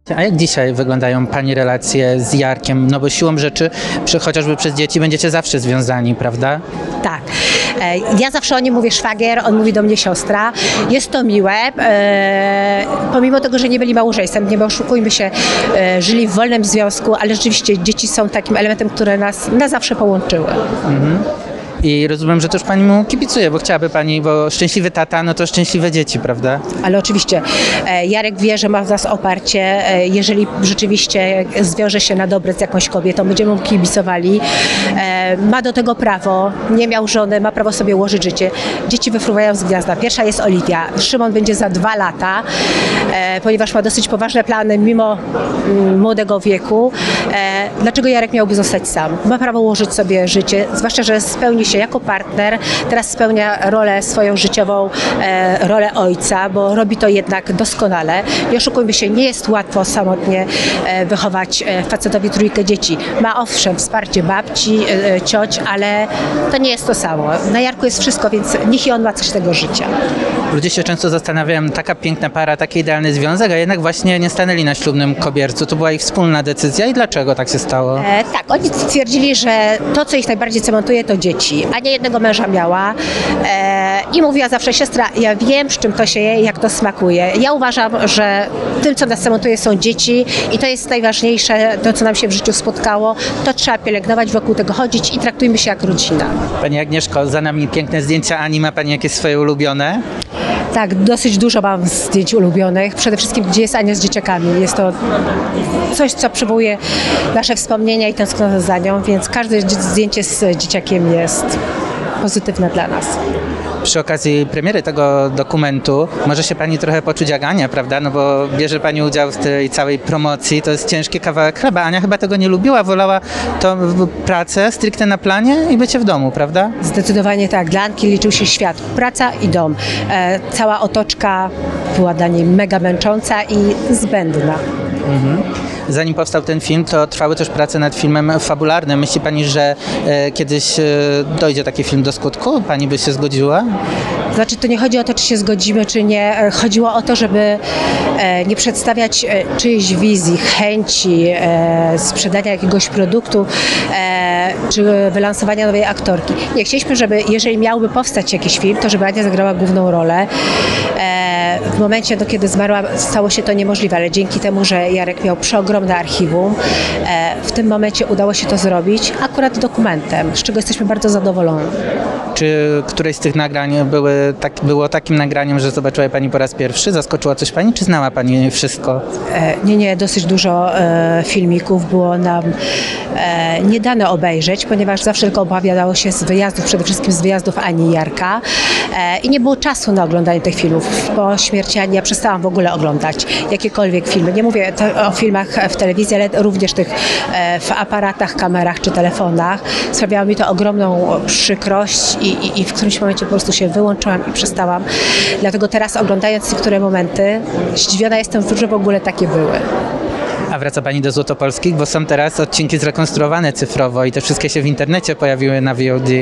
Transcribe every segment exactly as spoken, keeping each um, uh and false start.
A jak dzisiaj wyglądają Pani relacje z Jarkiem? No bo siłą rzeczy, przy, chociażby przez dzieci, będziecie zawsze związani, prawda? Tak. E, Ja zawsze o nim mówię szwagier, on mówi do mnie siostra. Jest to miłe, e, pomimo tego, że nie byli małżeństwem, nie oszukujmy się, e, żyli w wolnym związku, ale rzeczywiście dzieci są takim elementem, które nas na zawsze połączyły. Mhm. I rozumiem, że też Pani mu kibicuje, bo chciałaby Pani, bo szczęśliwy tata, no to szczęśliwe dzieci, prawda? Ale oczywiście e, Jarek wie, że ma w nas oparcie. E, Jeżeli rzeczywiście zwiąże się na dobre z jakąś kobietą, będziemy mu kibicowali. E, Ma do tego prawo, nie miał żony, ma prawo sobie ułożyć życie. Dzieci wyfruwają z gniazda. Pierwsza jest Oliwia. Szymon będzie za dwa lata, e, ponieważ ma dosyć poważne plany mimo mm, młodego wieku. E, Dlaczego Jarek miałby zostać sam? Ma prawo ułożyć sobie życie, zwłaszcza, że spełni się jako partner, teraz spełnia rolę swoją życiową, e, rolę ojca, bo robi to jednak doskonale. Nie oszukujmy się, nie jest łatwo samotnie e, wychować e, facetowi trójkę dzieci. Ma owszem wsparcie babci, e, cioć, ale to nie jest to samo. Na Jarku jest wszystko, więc niech i on ma coś z tego życia. Ludzie się często zastanawiają, taka piękna para, taki idealny związek, a jednak właśnie nie stanęli na ślubnym kobiercu. To była ich wspólna decyzja i dlaczego tak się stało? E, tak, oni stwierdzili, że to, co ich najbardziej cementuje, to dzieci, a nie jednego męża miała. E, I mówiła zawsze siostra, ja wiem, z czym to się je, jak to smakuje. Ja uważam, że tym, co nas cementuje, są dzieci i to jest najważniejsze, to, co nam się w życiu spotkało. To trzeba pielęgnować, wokół tego chodzić i traktujmy się jak rodzina. Pani Agnieszko, za nami piękne zdjęcia Ani. Ma Pani jakieś swoje ulubione? Tak, dosyć dużo mam zdjęć ulubionych. Przede wszystkim, gdzie jest Ania z dzieciakami. Jest to coś, co przywołuje nasze wspomnienia i tęsknotę za nią, więc każde zdjęcie z dzieciakiem jest pozytywne dla nas. Przy okazji premiery tego dokumentu może się Pani trochę poczuć jak Ania, prawda? No bo bierze Pani udział w tej całej promocji, to jest ciężki kawałek chleba. Ania chyba tego nie lubiła, wolała to pracę stricte na planie i bycie w domu, prawda? Zdecydowanie tak. Dla Anki liczył się świat. Praca i dom. E, cała otoczka była dla niej mega męcząca i zbędna. Mhm. Zanim powstał ten film, to trwały też prace nad filmem fabularnym. Myśli Pani, że e, kiedyś e, dojdzie taki film do skutku? Pani by się zgodziła? Znaczy, to nie chodzi o to, czy się zgodzimy, czy nie. Chodziło o to, żeby e, nie przedstawiać e, czyjejś wizji, chęci e, sprzedania jakiegoś produktu e, czy wylansowania nowej aktorki. Nie, chcieliśmy, żeby jeżeli miałby powstać jakiś film, to żeby Ania zagrała główną rolę. E, w momencie, do kiedy zmarła, stało się to niemożliwe, ale dzięki temu, że Jarek miał przeogromne archiwum, e, w tym momencie udało się to zrobić akurat dokumentem, z czego jesteśmy bardzo zadowoleni. Czy któreś z tych nagrań były tak, było takim nagraniem, że zobaczyła Pani po raz pierwszy? Zaskoczyła coś Pani, czy znała Pani wszystko? E, nie, nie, dosyć dużo e, filmików było nam e, nie dane obejrzeć, ponieważ zawsze tylko opowiadało się z wyjazdów, przede wszystkim z wyjazdów Ani i Jarka e, i nie było czasu na oglądanie tych filmów. Po śmierci Ani ja przestałam w ogóle oglądać jakiekolwiek filmy. Nie mówię to o filmach w telewizji, ale również tych e, w aparatach, kamerach czy telefonach. Sprawiało mi to ogromną przykrość i, i, i w którymś momencie po prostu się wyłączyłam i przestałam. Dlatego teraz oglądając niektóre momenty, zdziwiona jestem, że w ogóle takie były. A wraca Pani do Złotopolskich, bo są teraz odcinki zrekonstruowane cyfrowo i te wszystkie się w internecie pojawiły na V O D.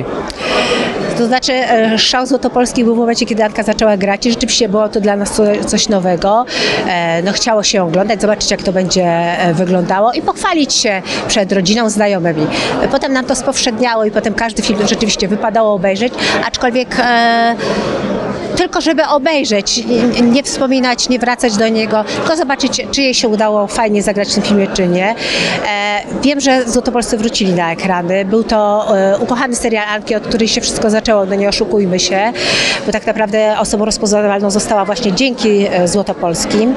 To znaczy szał Złotopolski był w momencie, kiedy Anka zaczęła grać i rzeczywiście było to dla nas coś nowego. No, chciało się oglądać, zobaczyć jak to będzie wyglądało i pochwalić się przed rodziną, znajomymi. Potem nam to spowszedniało i potem każdy film rzeczywiście wypadało obejrzeć, aczkolwiek e, tylko żeby obejrzeć, nie, nie wspominać, nie wracać do niego, tylko zobaczyć, czy jej się udało fajnie zagrać w tym filmie, czy nie. E, wiem, że Złotopolscy wrócili na ekrany. Był to e, ukochany serial Anki, od której się wszystko zaczęło, no nie oszukujmy się, bo tak naprawdę osobą rozpoznawalną została właśnie dzięki e, Złotopolskim.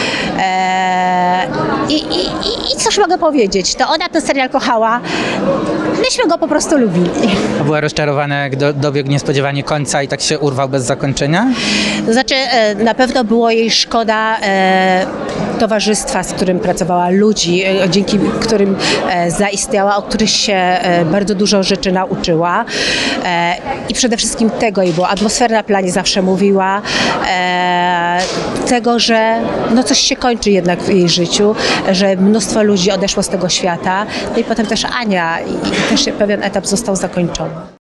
E, i, i, I cóż mogę powiedzieć? To ona ten serial kochała, myśmy go po prostu lubili. A była rozczarowana, jak do, dobiegł niespodziewanie końca i tak się urwał bez zakończenia? To znaczy, e, na pewno było jej szkoda e, towarzystwa, z którym pracowała, ludzi, e, dzięki którym e, zaistniała, o których się e, bardzo dużo rzeczy nauczyła. E, I przede wszystkim tego jej było. Atmosfera na planie zawsze mówiła. E, tego, że no coś się kończy jednak w jej życiu, że mnóstwo ludzi odeszło z tego świata. No i potem też Ania i, i też pewien etap został zakończony.